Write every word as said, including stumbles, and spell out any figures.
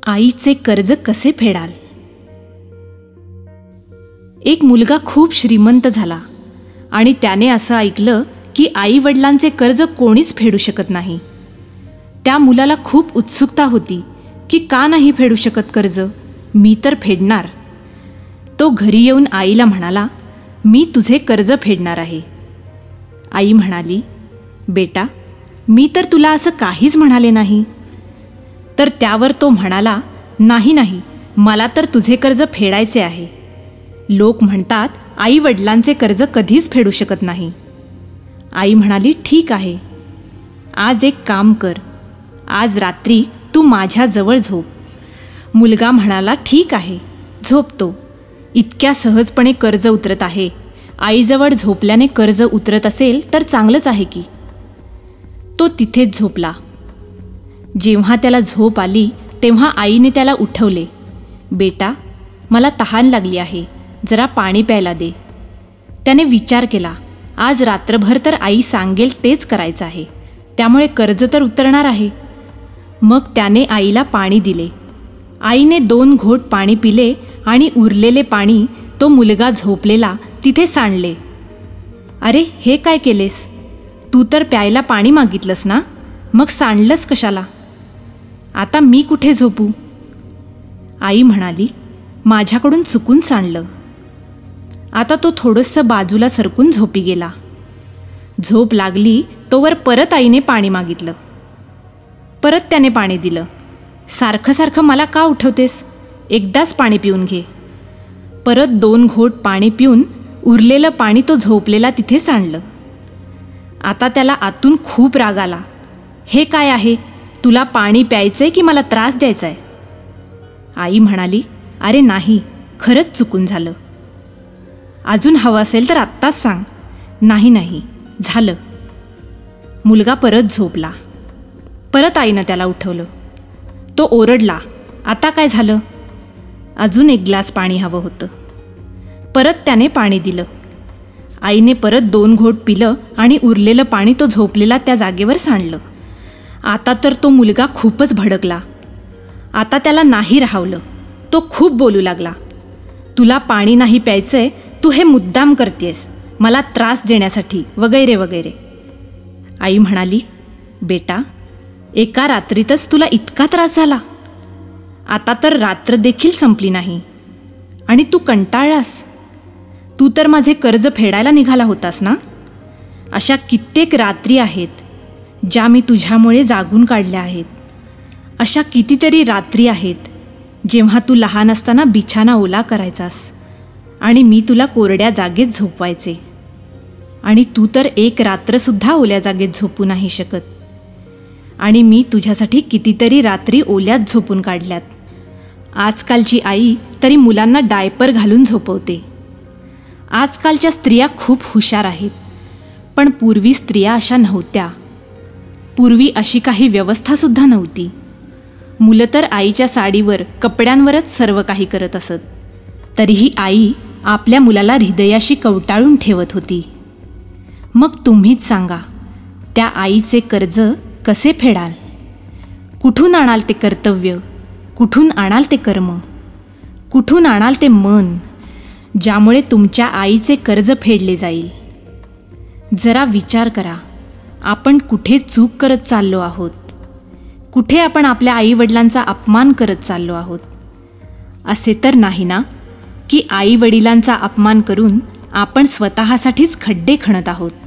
आईचे कर्ज कसे फेडाल? एक मुलगा खूप श्रीमंत झाला आणि त्याने असं ऐकलं की आई वडिलांचे कर्ज कोणीच फेडू शकत नाही. त्या मुलाला खूप उत्सुकता होती की का नाही फेडू शकत कर्ज, मी तर फेडणार. तो घरी येऊन आईला म्हणाला, मी तुझे कर्ज फेडणार आहे. आई म्हणाली, बेटा, मी तर तुला असं काहीच म्हणाले नाही. तर त्यावर तो म्हणाला, नाही नाही, मला तर तुझे कर्ज फेडायचे आहे. लोक म्हणतात आई वडिलांचे कर्ज कधीच फेडू शकत नाही. आई म्हणाली, ठीक आहे, आज एक काम कर, आज रात्री तू माझ्याजवळ झोप. मुलगा म्हणाला, ठीक आहे, झोपतो. इतक्या सहजपणे कर्ज उतरत आहे, आईजवळ झोपल्याने कर्ज उतरत असेल तर चांगलंच आहे की. तो तिथेच झोपला. जेव्हा त्याला झोप आली तेव्हा आईने त्याला उठवले. बेटा, मला तहान लागली आहे, जरा पाणी प्यायला दे. त्याने विचार केला, आज रात्रभर तर आई सांगेल तेच करायचं आहे, त्यामुळे कर्ज तर उतरणार आहे. मग त्याने आईला पाणी दिले. आईने दोन घोट पाणी पिले आणि उरलेले पाणी तो मुलगा झोपलेला तिथे सांडले. अरे, हे काय केलेस? तू तर प्यायला पाणी मागितलंस ना, मग सांडलंस कशाला? आता मी कुठे झोपू? आई म्हणाली, माझ्याकडून चुकून सांडलं. आता तो थोडंसं बाजूला सरकून झोपी गेला. झोप लागली तोवर परत आईने पाणी मागितलं. परत त्याने पाणी दिलं. सारखं सारखं मला का उठवतेस? एकदाच पाणी पिऊन घे. परत दोन घोट पाणी पिऊन उरलेलं पाणी तो झोपलेला तिथे सांडलं. आता त्याला आतून खूप राग आला. हे काय आहे? तुला पाणी प्यायचंय की मला त्रास द्यायचा आहे? आई म्हणाली, अरे नाही, खरंच चुकून झालं. अजून हवं असेल तर आत्ताच सांग. नाही नाही, झालं. मुलगा परत झोपला. परत आईनं त्याला उठवलं. तो ओरडला, आता काय झालं? अजून एक ग्लास पाणी हवं होतं. परत त्याने पाणी दिलं. आईने परत दोन घोट पिलं आणि उरलेलं पाणी तो झोपलेला त्या जागेवर सांडलं. आता तर तो मुलगा खूपच भडकला. आता त्याला नाही राहावलं. तो खूप बोलू लागला, तुला पाणी नाही प्यायचंय, तू हे मुद्दाम करतेस, मला त्रास देण्यासाठी, वगैरे वगैरे. आई म्हणाली, बेटा, एका रात्रीतच तुला इतका त्रास झाला? आता तर रात्र देखील संपली नाही आणि तू कंटाळलास. तू तर माझे कर्ज फेडायला निघाला होतास ना? अशा कित्येक रात्री आहेत ज्या मी तुझ्यामुळे जागून काढल्या आहेत. अशा कितीतरी रात्री आहेत जेव्हा तू लहान असताना बिछाना ओला करायचास आणि मी तुला कोरड्या जागेत झोपवायचे, आणि तू तर एक रात्रसुद्धा ओल्या जागेत झोपू नाही शकत. आणि मी तुझ्यासाठी कितीतरी रात्री ओल्यात झोपून काढल्यात. आजकालची आई तरी मुलांना डायपर घालून झोपवते. आजकालच्या स्त्रिया खूप हुशार आहेत, पण पूर्वी स्त्रिया अशा नव्हत्या. पूर्वी अशी काही व्यवस्थासुद्धा नव्हती. मुलं तर आईच्या साडीवर, कपड्यांवरच सर्व काही करत असत. तरीही आई आपल्या मुलाला हृदयाशी कवटाळून ठेवत होती. मग तुम्हीच सांगा, त्या आईचे कर्ज कसे फेडाल? कुठून आणाल ते कर्तव्य? कुठून आणाल ते कर्म? कुठून आणाल ते मन, ज्यामुळे तुमच्या आईचे कर्ज फेडले जाईल? जरा विचार करा, आपण कुठे चूक करत चाललो आहोत? कुठे आपण आपल्या आईवडिलांचा अपमान करत चाललो आहोत? असे तर नाही ना की आई वडिलांचा अपमान करून आपण स्वतःसाठीच खड्डे खणत आहोत?